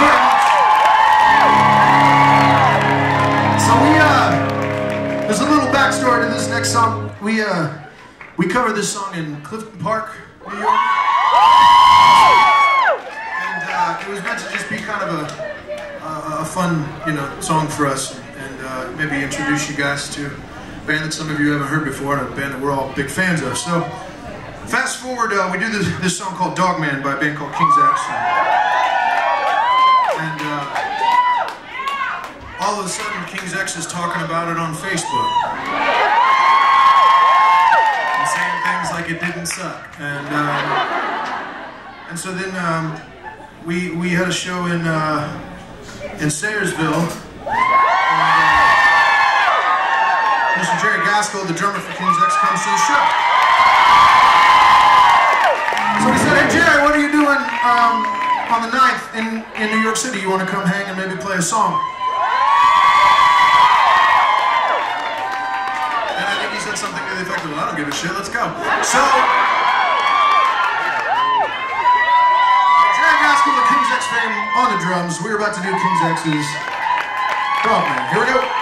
very much. So there's a little backstory to this next song. We covered this song in Clifton Park, New York. And it was meant to just be kind of a fun, song for us, and maybe introduce you guys to a band that some of you haven't heard before, and a band that we're all big fans of. So, fast forward, we do this song called Dogman by a band called King's X. And all of a sudden, King's X is talking about it on Facebook. And saying things like it didn't suck. And so then we had a show in Sayersville. And Mr. Gaskill, the drummer for King's X, comes to the show. So we said, hey Jerry, what are you doing on the 9th in New York City? You want to come hang and maybe play a song? And I think he said something to the effect of, well, I don't give a shit, let's go. So, Jerry Gaskill of King's X fame on the drums. We're about to do King's X's Dogman. Here we go.